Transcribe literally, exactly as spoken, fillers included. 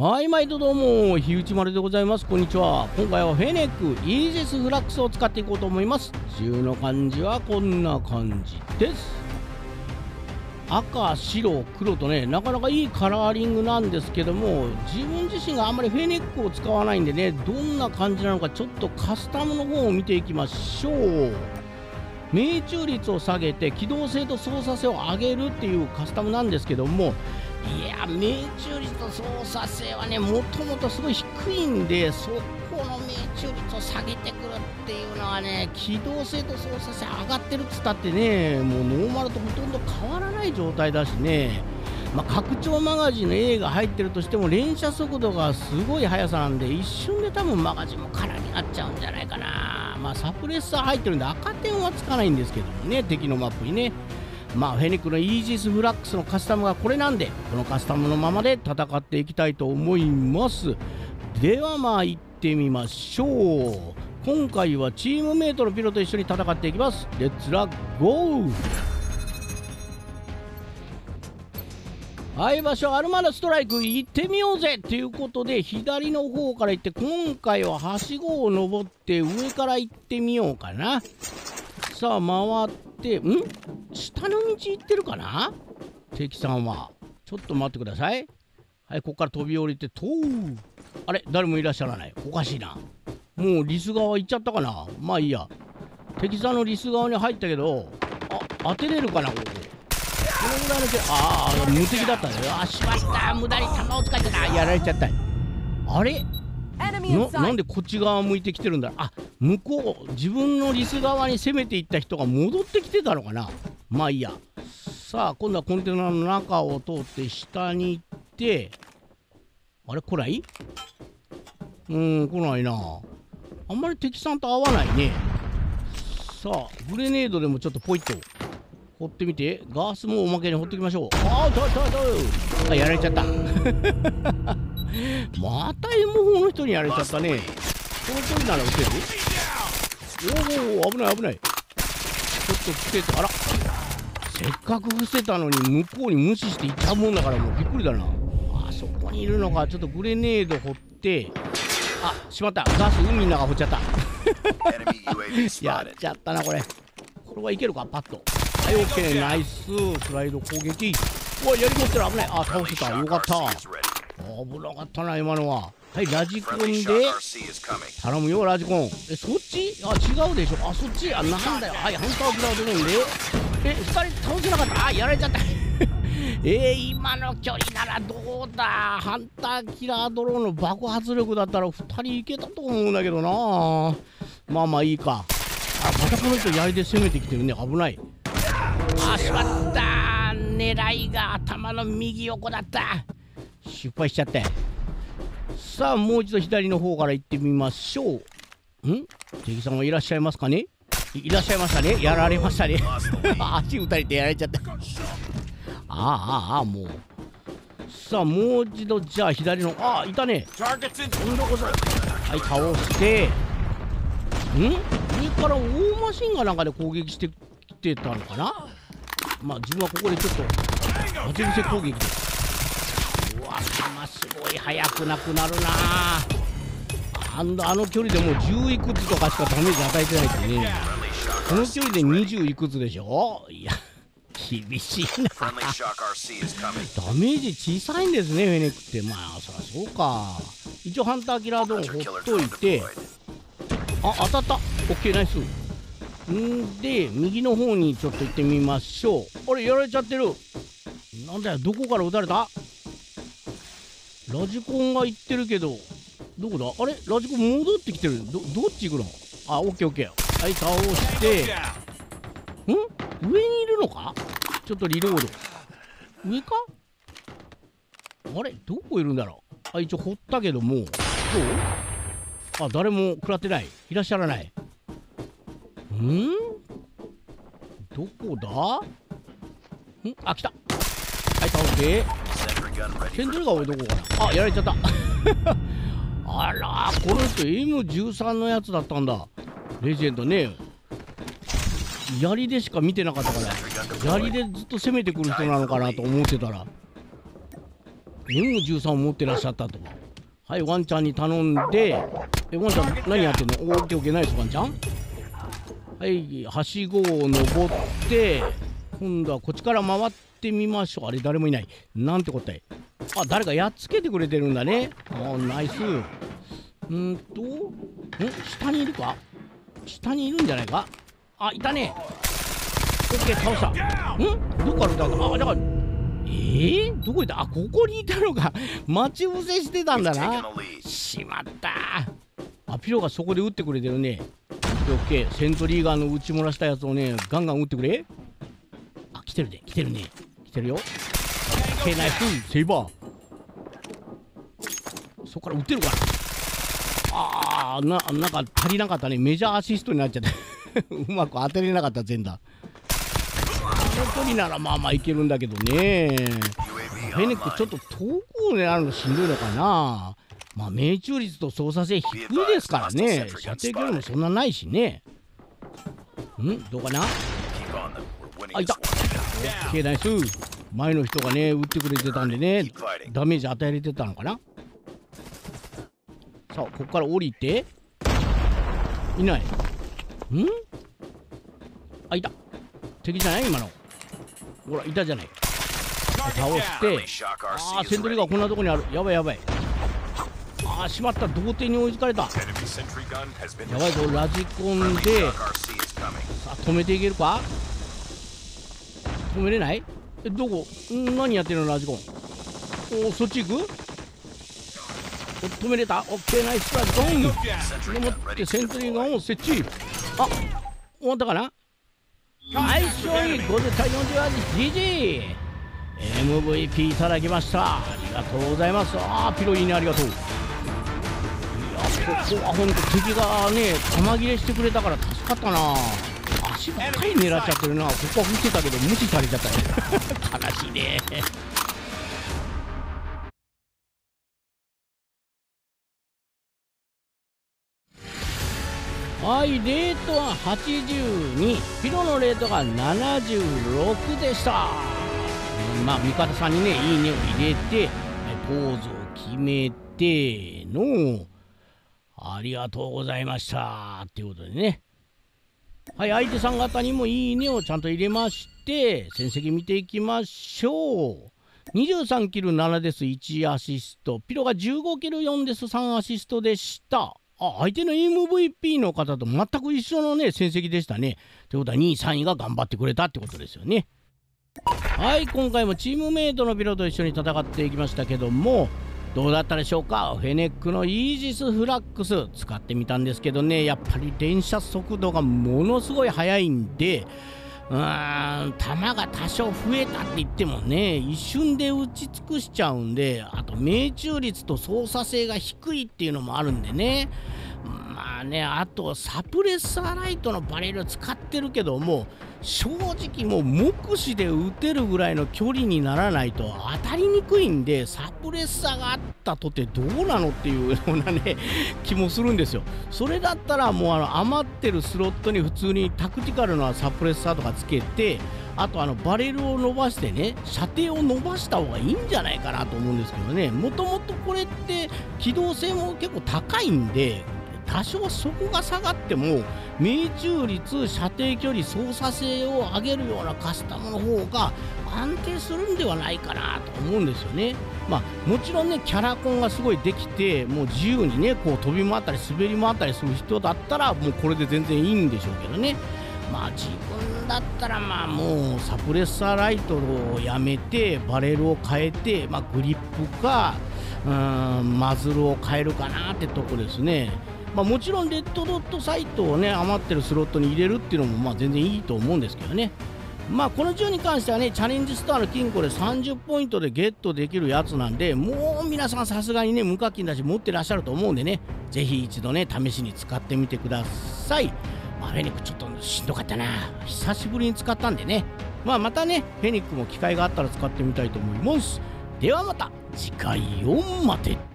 はい、毎度どうも、ひうちまるでございます。こんにちは。今回はフェネックイージスフラックスを使っていこうと思います。銃の感じはこんな感じです。赤、白、黒とね、なかなかいいカラーリングなんですけども、自分自身があんまりフェネックを使わないんでね、どんな感じなのかちょっとカスタムの方を見ていきましょう。命中率を下げて機動性と操作性を上げるっていうカスタムなんですけども、いや命中率と操作性はねもともとすごい低いんで、そこの命中率を下げてくるっていうのはね、機動性と操作性上がってるっつったってね、もうノーマルとほとんど変わらない状態だしね、まあ、拡張マガジンの A が入ってるとしても連射速度がすごい速さなんで、一瞬で多分マガジンも空になっちゃうんじゃないかな。まあサプレッサー入ってるんで赤点はつかないんですけどもね、敵のマップにね。まあフェニックのイージスフラックスのカスタムがこれなんで、このカスタムのままで戦っていきたいと思います。ではまあ行ってみましょう。今回はチームメイトのピロと一緒に戦っていきます。レッツラゴー。はい、場所アルマダストライク行ってみようぜということで、左の方から行って、今回ははしごを登って上から行ってみようかな。さあ回って、ん下の道行ってるかな敵さんは。ちょっと待ってください。はい、ここから飛び降りてとう。あれ誰もいらっしゃらない。おかしいな。もうリス側行っちゃったかな。まあいいや。敵さんのリス側に入ったけど、あ当てれるかなここ。このぐらいの手、ああ無敵だったね。あしまった、無駄に弾を使ってた。やられちゃった。あれな, なんでこっち側向いてきてるんだ。あ、向こう自分のリス側に攻めていった人が戻ってきてたのかな。まあいいや。さあ今度はコンテナの中を通って下に行って、あれ来ない？うーん来ないな。あんまり敵さんと合わないね。さあグレネードでもちょっとポイッと放ってみて、ガスもおまけに放っておきましょう。ああ、とととあ、やられちゃったまた エムフォー の人にやられちゃったね。この距離なら撃てる？おお危ない危ない。ちょっとつけて、あらせっかく伏せたのに向こうに無視していっちゃうもんだから、もうびっくりだな。あそこにいるのか。ちょっとグレネード掘って、あしまった、ガス海の中掘っちゃったやっちゃったなこれ。これはいけるかパッと。はい、オッケー、ナイススライド攻撃。うわ、やり持ってる、危ない。あ、倒せた、よかった。危なかったな今のは。はい、ラジコンで頼むよラジコン。えそっち？あ違うでしょ。あそっち。あなんだよ。はい、ハンターキラードローンでえふたり倒せなかった。あやられちゃったえー、今の距離ならどうだ。ハンターキラードローンの爆発力だったらふたりいけたと思うんだけどな。まあまあいいか。あまたこの人槍で攻めてきてるね。危ない。あしまった。狙いが頭の右横だった。失敗しちゃって。さあもう一度左の方から行ってみましょう。ん敵さんはいらっしゃいますかね。 い, いらっしゃいましたね。やられましたね足打たれてやられちゃったああああもう。さあもう一度じゃあ左の、ああいたね。今度こそはい倒して、ん上から大マシンガンなんかで攻撃してきてたのかな。まあ自分はここでちょっと当て伏せ攻撃で。うわ弾すごい速くなくなるなあ。んあの距離でもうじゅういくつとかしかダメージ与えてないってね。この距離でにじゅういくつでしょ。いや厳しいなダメージ小さいんですねフェネックって。まあそりゃそうか。一応ハンターキラードーンほっといて、あ当たった。オッケーナイス。んで右の方にちょっと行ってみましょう。あれやられちゃってる。なんだよどこから撃たれた。ラジコンが行ってるけどどこだ。あれラジコン戻ってきてる。 ど, どっち行くの。あオッケーオッケー。はい倒して、ん上にいるのか。ちょっとリロード。上か。あれどこいるんだろう。あ一応掘ったけどもどう。あ誰も食らってない。いらっしゃらない。んどこだ。んあ来た。はい倒して。ケンドルガオどこかな。あやられちゃったあらこの人 エムじゅうさん のやつだったんだ。レジェンドね。槍でしか見てなかったから、槍でずっと攻めてくる人なのかなと思ってたら、 エムじゅうさん を持ってらっしゃったと。はい、ワンちゃんに頼んで、え、ワンちゃん何やってんの？おー、オッケーオッケー、ナイスワンちゃん。はい、はしごを登って、今度はこっちから回ってみましょう。あれ、誰もいない。なんて答え。あ、誰かやっつけてくれてるんだね。あ、ナイス。んーと、ん下にいるか？下にいるんじゃないか？あ、いたね。オッケー、倒した。んどこから撃たれた？あ、だから、えー、どこいた？あ、ここにいたのか。待ち伏せしてたんだな。しまった。あ、ピロがそこで撃ってくれてるね。オッケー、セントリーガンの撃ち漏らしたやつをね、ガンガン撃ってくれ。あ、来てるね、来てるね。来てるよ。オッケー、ナイス、セイバー。そこから撃ってるから。あー、な、なんか足りなかったね。メジャーアシストになっちゃった。うまく当てれなかった全打。この距離ならまあまあいけるんだけどね。フェネックちょっと遠くを狙うのしんどいのかな。まあ命中率と操作性低いですからね。射程距離もそんなないしね。んどうかな。あ、いた。オッケー、ナイス。前の人がね撃ってくれてたんでね、ダメージ与えれてたのかな。さあ、ここから降りて。いない。んあ、いた。敵じゃない？今の。ほら、いたじゃない。倒して。ああ、セントリーがこんなとこにある。やばいやばい。ああ、しまった。同点に追いつかれた。やばいぞ、ラジコンで。さあ、止めていけるか？止めれない？え、どこ？ん何やってるの、ラジコン。おお、そっち行く？止めれた？オッケー、ナイスラジコン。でもってセントリーガンを設置。あ、終わったかな？はい、勝利ごじゅうたいよんじゅうはち、ジージー。エムブイピー いただきました。ありがとうございます。ああ、ピロいいね、ありがとう。いや、ここはほんと敵がね、弾切れしてくれたから助かったな。足ばっかり狙っちゃってるな。ここは撃ってたけど無視されちゃったよ。悲しいね。はい、レートははちじゅうに、ピロのレートがななじゅうろくでした。まあ味方さんにね、いいねを入れてポーズを決めてのありがとうございましたっていうことでね。はい、相手さん方にもいいねをちゃんと入れまして、戦績見ていきましょう。にじゅうさんキルななです、いちアシスト。ピロがじゅうごキルよんです、さんアシストでした。あ、相手の エムブイピー の方と全く一緒のね、戦績でしたね。ということはにい、さんいが頑張ってくれたってことですよね。はい、今回もチームメイトのピロと一緒に戦っていきましたけども、どうだったでしょうか。フェネックのイージスフラックス使ってみたんですけどね、やっぱり連射速度がものすごい速いんで、うーん、弾が多少増えたって言ってもね、一瞬で打ち尽くしちゃうんで、あと命中率と操作性が低いっていうのもあるんでね。まあね、あとサプレッサーライトのバレル使ってるけども、正直もう目視で撃てるぐらいの距離にならないと当たりにくいんで、サプレッサーがあったとてどうなのっていうようなね気もするんですよ。それだったらもうあの余ってるスロットに普通にタクティカルなサプレッサーとかつけて、あとあのバレルを伸ばしてね、射程を伸ばした方がいいんじゃないかなと思うんですけどね。もともとこれって機動性も結構高いんで、多少そこが下がっても命中率、射程距離、操作性を上げるようなカスタムの方が安定するんではないかなと思うんですよね。まあもちろんね、キャラコンがすごいできて、もう自由にねこう飛び回ったり滑り回ったりする人だったらもうこれで全然いいんでしょうけどね。まあ自分だったらまあもうサプレッサーライトをやめてバレルを変えて、まあ、グリップかうーんマズルを変えるかなってとこですね。まあ、もちろんレッドドットサイトをね余ってるスロットに入れるっていうのもまあ全然いいと思うんですけどね。まあこの銃に関してはね、チャレンジストアの金庫でさんじゅっポイントでゲットできるやつなんで、もう皆さんさすがにね無課金だし持ってらっしゃると思うんでね、ぜひ一度ね試しに使ってみてください。まあ、フェニックちょっとしんどかったな、久しぶりに使ったんでね。まあまたねフェニックも機会があったら使ってみたいと思います。ではまた次回を待て。